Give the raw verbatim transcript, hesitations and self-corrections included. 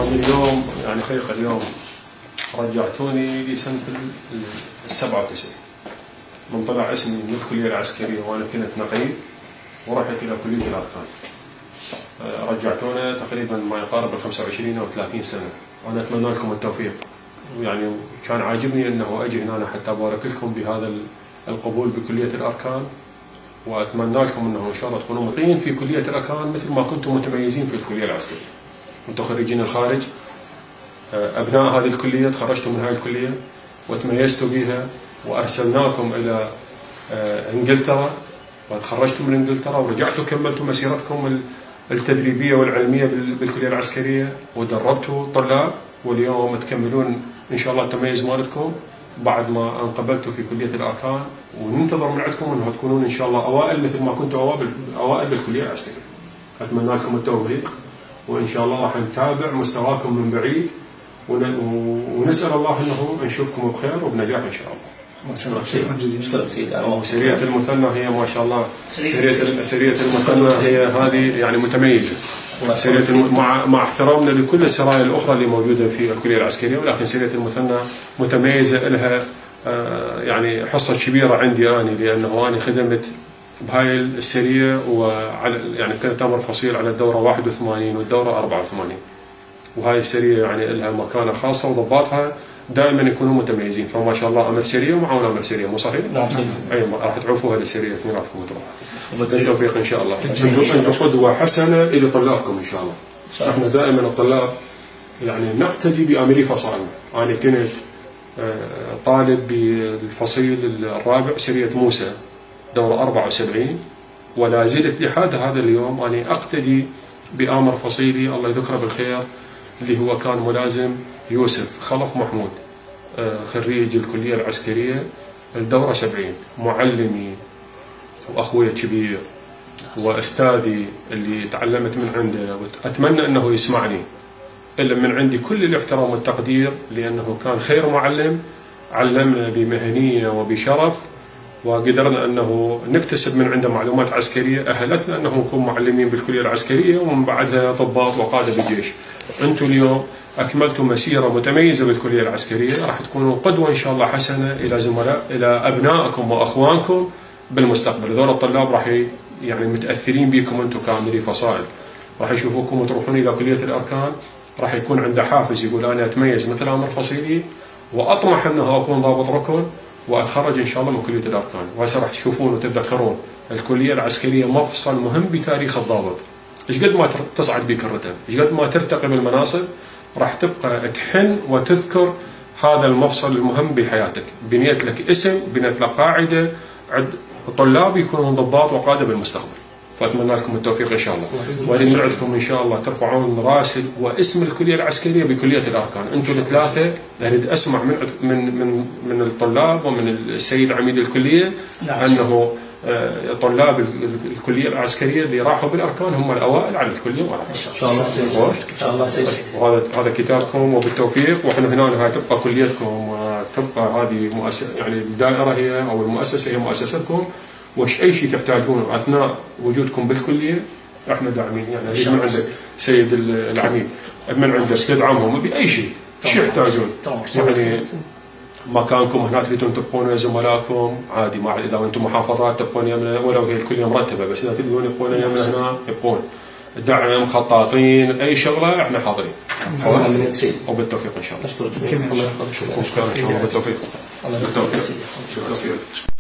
ومن اليوم يعني خيق اليوم رجعتوني لسنة السبعة وتسعين، من طلع اسمي من الكلية العسكرية وأنا كنت نقيب ورحت إلى كلية الأركان. رجعتونا تقريبا ما يقارب ال خمسة وعشرين أو ثلاثين سنة، وأنا أتمنى لكم التوفيق. يعني كان عاجبني أنه أجي هنا حتى أبارك لكم بهذا القبول بكلية الأركان، وأتمنى لكم أنه إن شاء الله تكونوا مطيعين في كلية الأركان مثل ما كنتم متميزين في الكلية العسكرية. أنتم خريجين الخارج، أبناء هذه الكلية، تخرجتم من هذه الكلية وتميزتوا بها، وأرسلناكم إلى إنجلترا وتخرجتم من إنجلترا ورجعتوا كملتوا مسيرتكم التدريبية والعلمية بالكلية العسكرية ودربتوا طلاب، واليوم تكملون إن شاء الله التميز مالتكم بعد ما انقبلتوا في كلية الأركان، وننتظر من عندكم أنه تكونون إن شاء الله أوائل مثل ما كنتوا أوائل أوائل بالكلية العسكرية. أتمنى لكم التوفيق، وإن شاء الله راح نتابع مستواكم من بعيد، ونسأل الله أنه نشوفكم بخير وبنجاح إن شاء الله. سرية المثنى هي ما شاء الله سرية سرية المثنى هي هذه يعني متميزة. سرية مع مع احترامنا لكل السرايا الأخرى اللي موجودة في الكلية العسكرية، ولكن سرية المثنى متميزة، لها يعني حصة كبيرة عندي أنا، لأنه أنا خدمت بهاي السرية وعلى يعني كنت أمر فصيل على الدورة واحد وثمانين والدورة أربعة وثمانين، وهاي السرية يعني لها مكانة خاصة وضباطها دائما يكونوا متميزين. فما شاء الله أمر سرية ومعاون أمر سرية، مو صحيح؟ نعم. أي راح تعرفوها للسرية اثنيناتكم وتروحوا. بالتوفيق إن شاء الله. أنتم قدوة حسنة إلى طلابكم إن شاء الله. احنا دائما الطلاب يعني نقتدي بأمري فصائلنا. أنا كنت طالب بالفصيل الرابع سرية موسى دورة أربعة وسبعين، ولا زلت لحد هذا اليوم أنا أقتدي بآمر فصيلي الله يذكره بالخير، اللي هو كان ملازم يوسف خلف محمود، خريج الكلية العسكرية الدورة سبعين، معلمي وأخوي الكبير وأستاذي اللي تعلمت من عنده، وأتمنى أنه يسمعني إلا من عندي كل الاحترام والتقدير، لأنه كان خير معلم، علمنا بمهنية وبشرف، وقدرنا أنه نكتسب من عنده معلومات عسكرية أهلتنا أنه نكون معلمين بالكلية العسكرية ومن بعدها ضباط وقادة بالجيش. أنتم اليوم أكملتوا مسيرة متميزة بالكلية العسكرية، راح تكونوا قدوة إن شاء الله حسنة إلى زملاء إلى أبنائكم وأخوانكم بالمستقبل. هذول الطلاب راح يعني متأثرين بكم أنتم كاملي فصائل، راح يشوفوكم وتروحون إلى كلية الأركان، راح يكون عنده حافز يقول أنا أتميز مثل أمر فصيلي وأطمح أنه أكون ضابط ركن وأتخرج إن شاء الله من كلية الأركان. وهسه راح تشوفون وتتذكرون الكلية العسكرية مفصل مهم بتاريخ الضابط. إيش قد ما تصعد بك الرتب، إيش قد ما ترتقي بالمناصب، راح تبقى تحن وتذكر هذا المفصل المهم بحياتك. بنيت لك اسم، بنيت لك قاعدة، عد طلاب يكونوا ضباط وقادة بالمستقبل. فأتمنى لكم التوفيق إن شاء الله، وأريد من عندكم إن شاء الله ترفعون راسل واسم الكلية العسكرية بكلية الأركان. أنتم الثلاثة أريد أسمع من من من من الطلاب ومن السيد عميد الكلية أنه طلاب الكلية العسكرية اللي راحوا بالأركان هم الأوائل على الكلية والأركان. إن شاء الله إن شاء الله سيدي. وهذا هذا كتابكم وبالتوفيق، وإحنا هنا هاي تبقى كليتكم وتبقى هذه مؤسسة، يعني الدائرة هي أو المؤسسة هي مؤسستكم، وش أي شيء تحتاجونه أثناء وجودكم بالكلية احنا داعمين. يعني من عندك سيد العميد، من عندك تدعمهم بأي شيء شو يحتاجون. يعني مكانكم هنا تريدون تبقون ويا زملائكم عادي، ما اذا انتم محافظات تبقون يمنا ولو هي الكلية مرتبة، بس اذا تريدون يبقون يمنا هنا يبقون. دعم، خطاطين، اي شغلة احنا حاضرين. وبالتوفيق ان شاء الله. نشكرك. الله يحفظك. شكرا ان شاء الله بالتوفيق. بالتوفيق. شكرا.